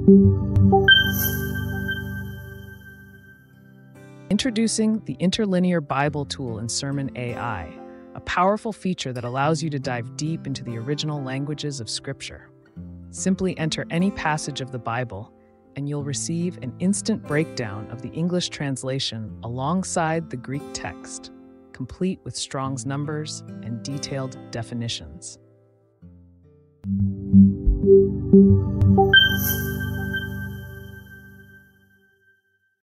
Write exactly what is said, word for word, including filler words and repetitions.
Introducing the Interlinear Bible Tool in SermonAi, a powerful feature that allows you to dive deep into the original languages of Scripture. Simply enter any passage of the Bible, and you'll receive an instant breakdown of the English translation alongside the Greek text, complete with Strong's numbers and detailed definitions.